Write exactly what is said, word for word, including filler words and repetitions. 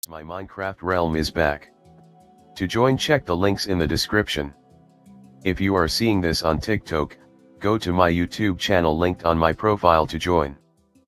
My Minecraft realm is back. To join, check the links in the description. If you are seeing this on TikTok, go to my YouTube channel linked on my profile to join.